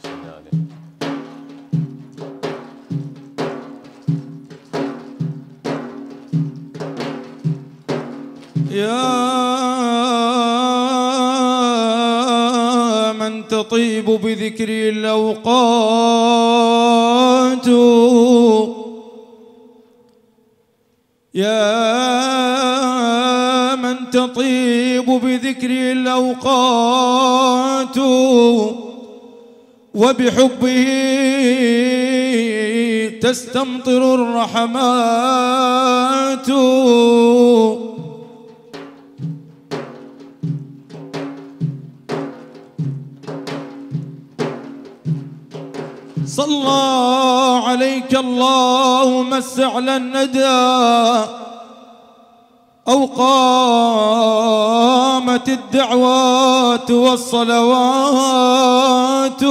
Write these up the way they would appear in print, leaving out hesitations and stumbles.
يا من تطيب بذكري الأوقات، يا من تطيب بذكري الأوقات، وبحبه تستمطر الرحمات. صلى عليك الله مسع للندى، أو قامت الدعوات والصلوات.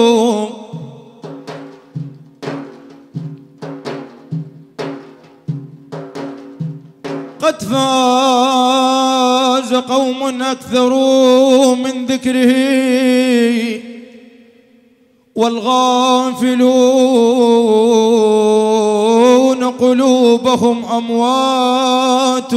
قد فاز قوم أكثروا من ذكره، والغافلون قلوبهم أموات.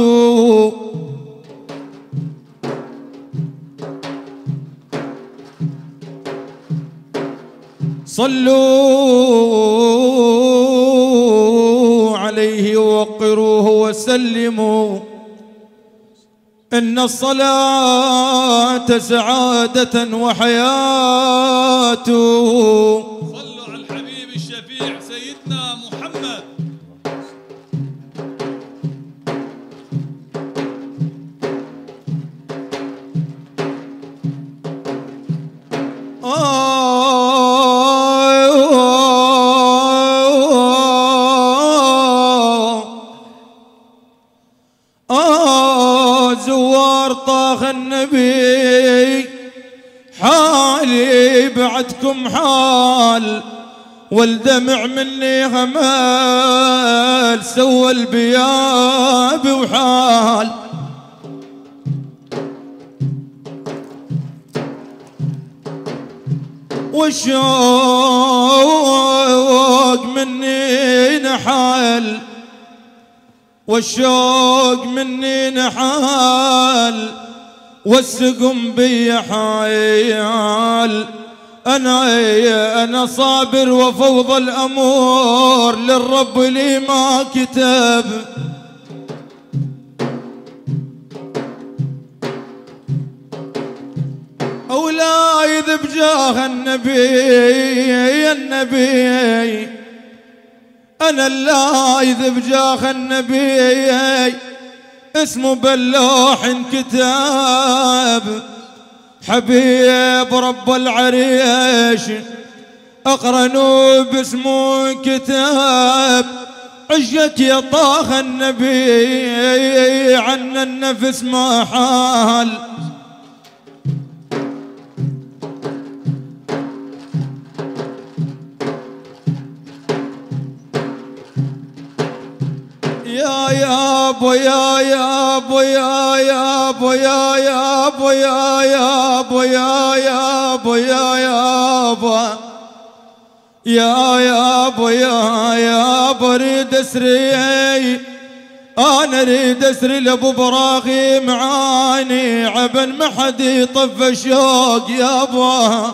صلوا عليه ووقروه وسلموا، إن الصلاة سعادة وحياة. صلوا على الحبيب الشفيع سيدنا محمد. زوار طاخ النبي حالي بعدكم حال، والدمع مني غمال سوى البياب وحال. والشوق مني نحال، والشوق مني نحال، والسقم بي حايل. أنا صابر وفوض الأمور للرب لي ما كتب. أولايذ بجاه النبي أنا اللايذ بجاه النبي، اسمه باللوح كتاب. حبيب رب العريش أقرنوا باسمه كتاب. عشت يا طه النبي عن النفس ما حال. يا ابو يا ابو يا ابو يا ابو يا ابو يا ابو يا ابو يا ابو يا ابو اريد اسري، انا اريد اسري لابو براغي معاني عبن ما حد يطف الشوق يا ابو.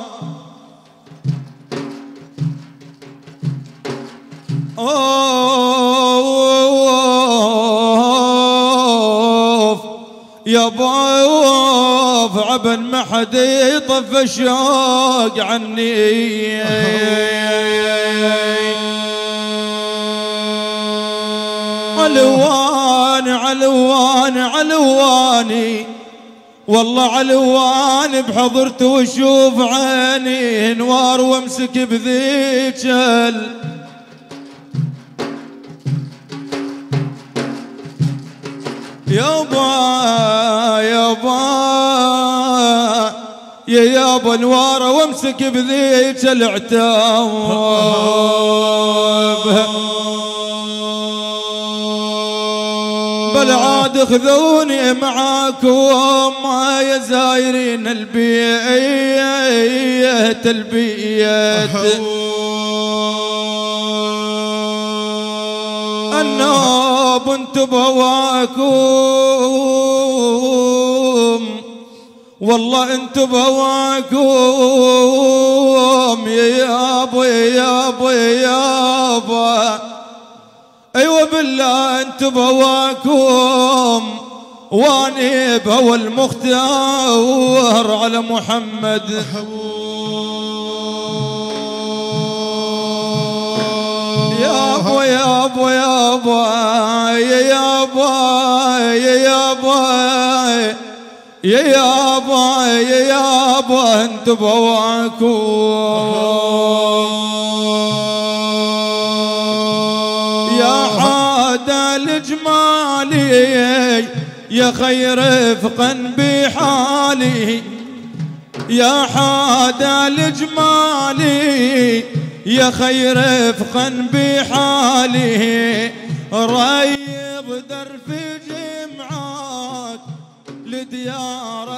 يا ضيوف عبن ما حد يطف الشوق عني. علوان علوان علواني والله علوان بحضرته وشوف عيني نوار وامسك بذيك يابا يابا نواره وامسك بذيك العتاب. بالعاد تخذوني معاكم يا زايرين البيت النوب انتو بواكم والله انتو بواكم يا يابا يا يابا يا يابا ايوه بالله انتو بواكم واني بهوى المختار على محمد يابا يابا يابا يا يابا يا يابا يا يابا يا يابا انتو بواكم يا حادا الجمالي يا خير رفقا بحالي يا حادا الجمالي يا خير رفقا بحالي ريض درف جمعاك لديار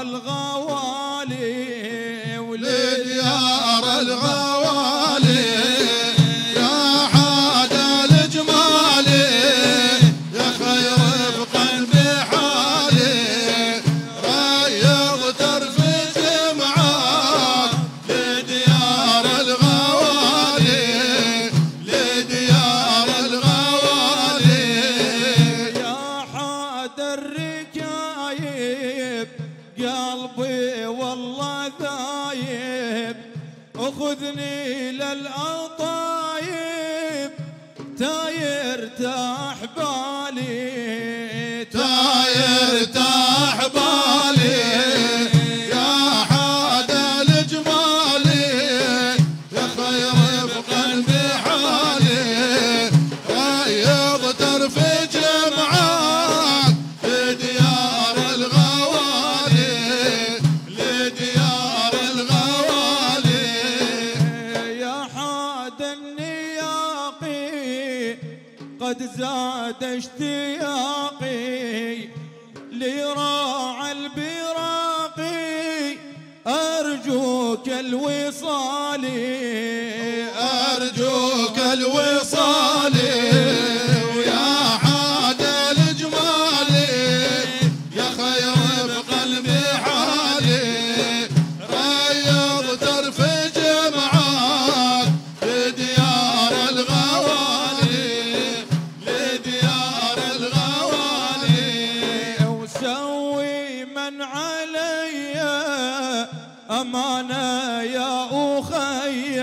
الغوالي ولديار الغوالي يا حادا الجمالي يا خير رفقا بحالي ريض درف جمعاك لديار الغوالي لديار الغوالي يا حادا الركايب قلبي والله ذايب اخذني للأطايب تايرتاح بالي تايرتاح بالي يا حادا الجمالي يا خير رفقا بحالي ريض درف جمعاك لديار الغوالي لديار الغوالي يا حادا النياقي قد زاد اشتياقي لراعى البراقي أرجوك الوصال أرجوك الوصال يا حادا الجمالي يا خير رفقا بحالي ريض درف جمعاك لديار الغوالي لديار الغوالي وسوي من علي أمانة يا أخي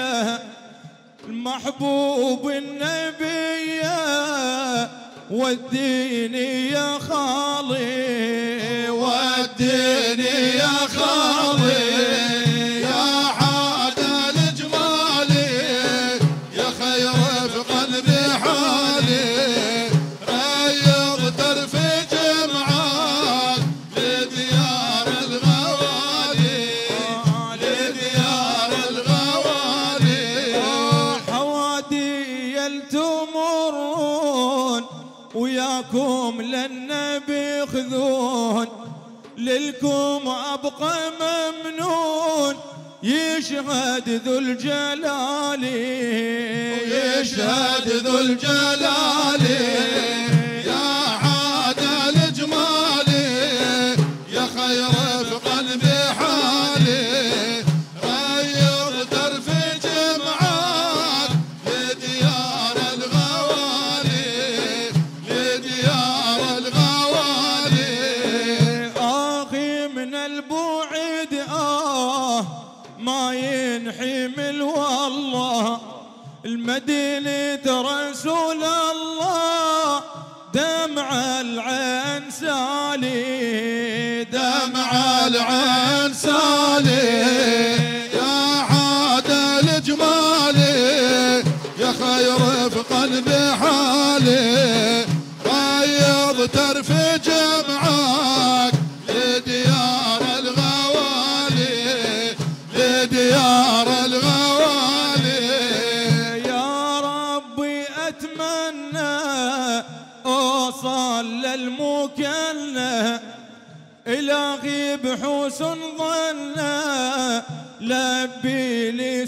المحبوب النبي وديني يا خالي وديني يا خالي يا حادا الجمالي يا خير رفقا بحالي ريض درف جمعاك لديار الغوالي لديار الغوالي حوادي تمرون وياكم للنبي خذون للكم أبقى ممنون يشهد ذو الجلال يشهد ذو الجلال يا حادا الجمالي يا خير رفقا بحالي ريض درف جمعاك لديار الغوالي لديار الغوالي آخي من البعد ما ينحمل والله المدينة رسول الله دمع العين سالي دمع العين سالي يا حادا الجمالي يا خير رفقا بحالي ريض درف جمعاك لديار الغوالي لديار الغوالي يا ربي أتمنى أوصل المكلة إلهي بحوس ظنه لبي لي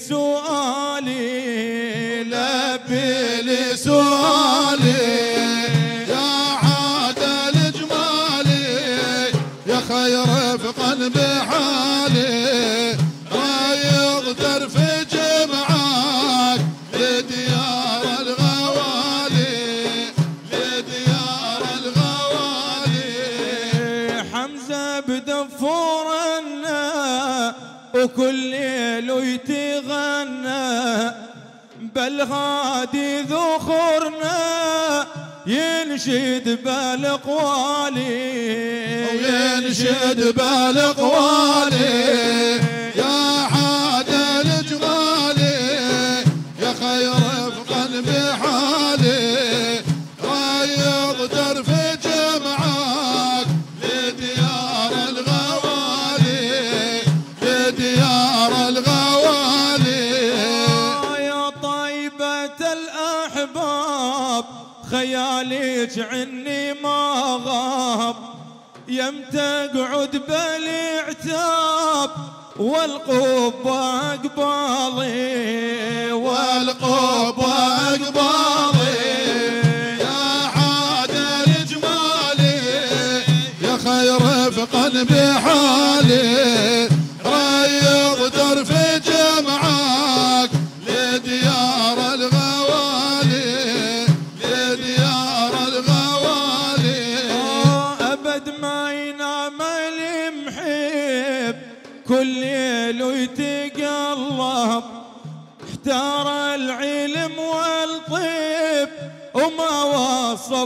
سؤالي لبي لي سؤالي يا عادل جمالي يا خير رفقا بحالي ويغتر في جمعك لديار الغوالي لديار الغوالي حمزة بدفورنا وكل ليل يتغنى بالغادي ذخرنا ينشد بالاقوالي وينشد بالاقوالي يا عادل جمالي يا خير رفقا بحالي ويغتر في جمعك لديار الغوالي لديار الغوالي يا طيبة الأحباب خيالك عني ما غاب يم تقعد بالعتاب والقب أقبالي والقب أقبالي يا عادل جمالي يا خير رفقا بحالي ريض في جمعك لديار الغوالي لديار الغوالي أبد ما ينام المحب كل ليل يتقلب احتار العلم والطب وما وصف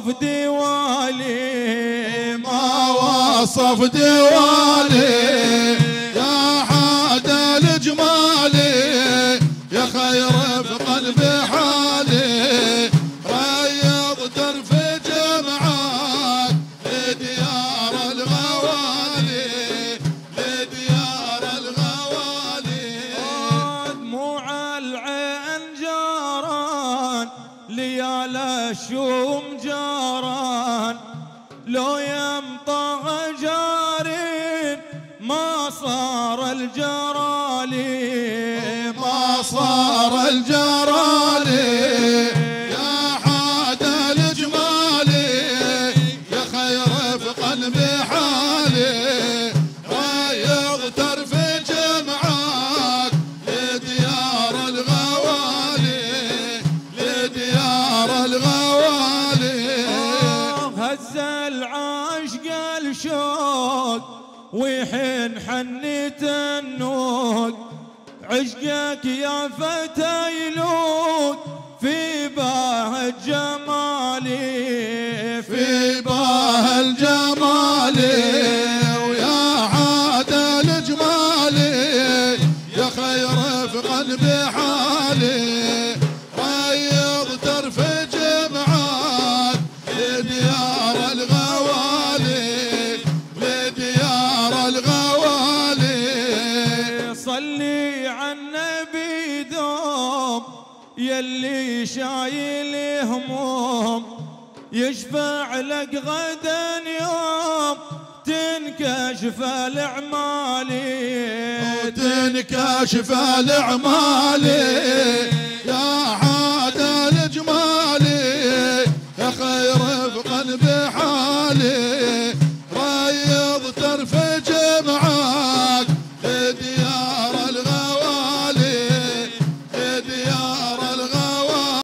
ديوالي ما وصف ديوالي يا عادل جمالي يا خير رفقا بحالي ريض في جمعك لديار الغوالي لديار الغوالي دموع العين جاران ليال الشوم جاران لو يمطغ جارين ما صار الجرالي ما صار الجرالي يا عادل جمالي يا خير رفقا بحالي ويغتر في جمعك لديار الغوالي لديار الغوالي هز العاشق الشوق ويحن حنيت النوق عشقك يا فتى يلوق في باه الجمالي في باه الجمالي ويا عادل جمالي يا خير رفقا بحالي ريض في جمعك لديار الغوالي لديار الغوالي صلي على النبي دوم يلي شايل هموم يشفع لك غدا يوم تنكشف الأعمالي تنكشف الأعمالي